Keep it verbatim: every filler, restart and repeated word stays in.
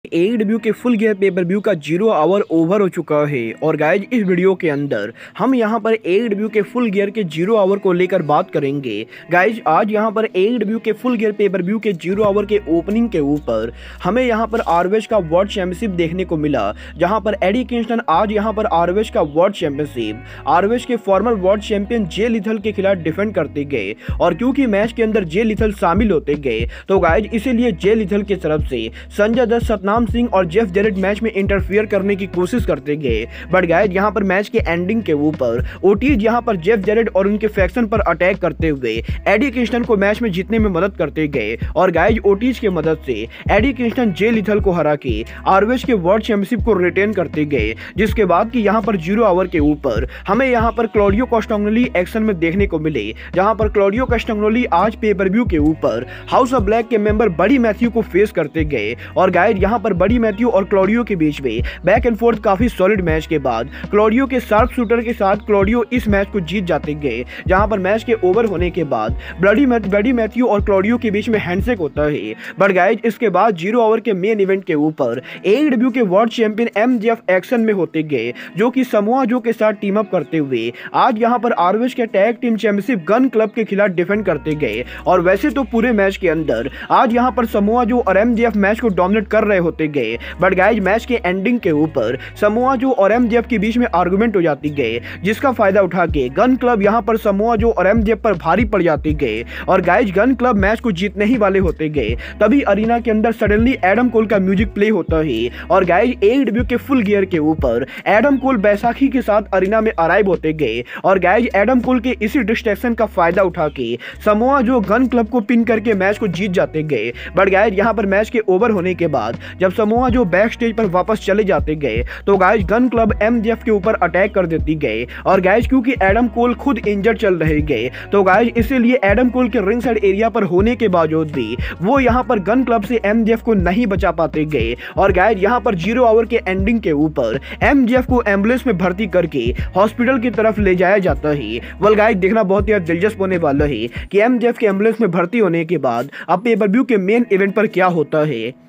एडब्ल्यू के Full Gear pay per view का zero hour over हो चुका है और गाइज इस वीडियो के अंदर हम यहां पर एडब्ल्यू के फुल गियर के जीरो आवर को लेकर बात करेंगे। गाइज आज यहां पर एडब्ल्यू के फुल गियर पेपर व्यू के जीरो आवर के ओपनिंग के ऊपर हमें यहां पर आरवेज का वर्ल्ड चैंपियनशिप देखने को मिला, जहां पर एडी किंगस्टन आज यहां पर आरवेज का वर्ल्ड चैंपियनशिप आरवेज के former world champion Jay Lethal के खिलाफ डिफेंड करते गए। और क्योंकि मैच के अंदर जे लिथल शामिल होते गए तो गाइज इसीलिए जे लिथल की तरफ से संजय दत्त, सतनाम सिंह और जेफ जेरेट मैच में इंटरफियर करने की कोशिश करते गए। बट गाइस यहां पर मैच के एंडिंग के ऊपर ओटीज यहां पर जेफ जेरेट और उनके फैक्शन पर अटैक करते हुए एडी किंगस्टन को मैच में जीतने में मदद करते गए। और गाइस ओटीज की मदद से एडी किंगस्टन जे लिथल को हरा के आरवेज के वर्ल्ड चैंपियनशिप को रिटेन करते गए। जिसके बाद कि यहां पर जीरो आवर के ऊपर हमें यहां पर क्लॉडियो कॉस्टाग्नोली एक्शन में देखने को मिले, जहां पर क्लॉडियो कॉस्टाग्नोली आज पेपर व्यू के ऊपर हाउस ऑफ ब्लैक के मेंबर बडी मैथ्यू को फेस करते गए। और गाइस यहां पर बडी मैथ्यू और क्लॉडियो के बीच में बैक एंड फोर्थ काफी सॉलिड मैच के बाद क्लॉडियो के शार्प शूटर के साथ क्लॉडियो इस मैच को जीत जाते गए। जहां पर मैच के ओवर होने के बाद ब्लडी बडी मैथ्यू और क्लॉडियो के बीच में हैंडशेक होता है। बट गाइस इसके बाद जीरो ओवर के मेन इवेंट के ऊपर एडब्ल्यू के वर्ल्ड चैंपियन एमजेएफ एक्शन में होते गए, जो कि समोआ जो के साथ टीम अप करते हुए आज यहां पर आरवेज के tag team championship Gun Club के खिलाफ डिफेंड करते गए। और वैसे तो पूरे मैच के अंदर आज यहां पर समोआ जो और एमजेएफ मैच को डोमिनेट कर रहे होते गए। बट गाइस मैच के एंडिंग के ऊपर समोआ जो और एमजेएफ के बीच में आर्गुमेंट हो जाती गए, जिसका फायदा उठा के गन क्लब यहां पर समोआ जो और एमजेएफ पर भारी पड़ जाती गए। और गाइस गन क्लब मैच को जीतने ही वाले होते गए, तभी अरीना के अंदर सडनली एडम कोल का म्यूजिक प्ले होता है। और गाइस एडब्ल्यू के फुल गियर के ऊपर एडम कोल बैसाखी के साथ अरीना में अराइव होते गए। और गाइस एडम कोल के इसी डिस्ट्रैक्शन का फायदा उठा के समोआ जो गन क्लब को पिन करके मैच को जीत जाते गए। बट गाइस यहां पर मैच के ओवर होने के बाद जब समोआ जो बैक स्टेज पर वापस चले जाते गए तो गाइस गन क्लब एमजेएफ के ऊपर अटैक कर देती गए। और गाइस क्योंकि एडम कोल खुद इंजर्ड चल रहे गए तो गाइस इसीलिए एडम कोल के रिंग साइड एरिया पर होने के बावजूद भी वो यहां पर गन क्लब से एमजेएफ को नहीं बचा पाते गए। और गाइस यहां पर जीरो आवर के एंडिंग के ऊपर एमजेएफ को एम्बुलेंस में भर्ती करके हॉस्पिटल की तरफ ले जाया जाता है। वेल गाइस देखना बहुत ही दिलचस्प होने वाला है कि एमजेएफ के एम्बुलेंस में भर्ती होने के बाद अब पेपर व्यू के मेन इवेंट पर क्या होता है।